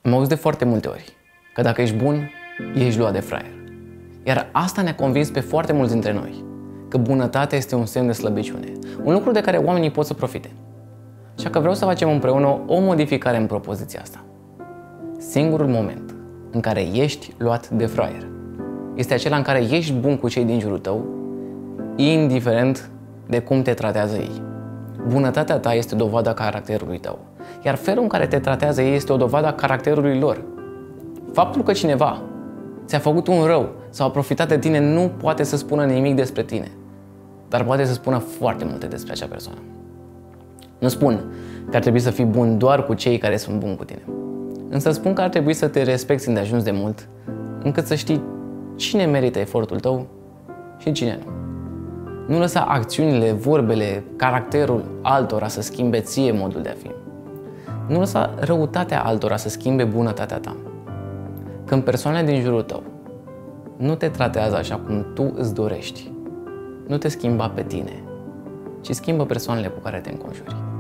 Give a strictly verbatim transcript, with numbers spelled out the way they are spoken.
Am auzit de foarte multe ori că dacă ești bun, ești luat de fraier. Iar asta ne-a convins pe foarte mulți dintre noi, că bunătatea este un semn de slăbiciune, un lucru de care oamenii pot să profite. Așa că vreau să facem împreună o modificare în propoziția asta. Singurul moment în care ești luat de fraier este acela în care ești bun cu cei din jurul tău, indiferent de cum te tratează ei. Bunătatea ta este dovada caracterului tău, iar felul în care te tratează ei este o dovadă a caracterului lor. Faptul că cineva ți-a făcut un rău sau a profitat de tine nu poate să spună nimic despre tine, dar poate să spună foarte multe despre acea persoană. Nu spun că ar trebui să fii bun doar cu cei care sunt buni cu tine, însă spun că ar trebui să te respecti îndeajuns de mult încât să știi cine merită efortul tău și cine nu. Nu lăsa acțiunile, vorbele, caracterul altora să schimbe ție modul de a fi. Nu lăsa răutatea altora să schimbe bunătatea ta. Când persoanele din jurul tău nu te tratează așa cum tu îți dorești, nu te schimba pe tine, ci schimbă persoanele cu care te înconjuri.